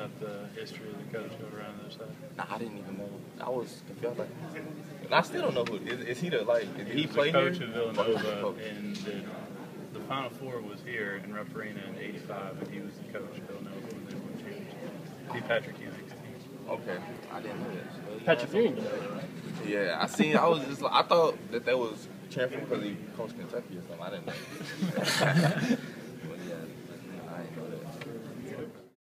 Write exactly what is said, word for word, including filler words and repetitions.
about the history of the coach over around the other side? Nah, I didn't even know. I was confused. Like, and I still don't know who. Is, is he the like? Did he, He was play the coach here? of Villanova, and the, the Final Four was here in Rupp Arena in eighty-five, and he was the coach of Villanova when they won the championship. He Patrick Ewing's team. Okay, I didn't know that. Patrick Ewing. Yeah, I seen. I was just. Like, I thought that that was champion because he coached Kentucky or something. I didn't know.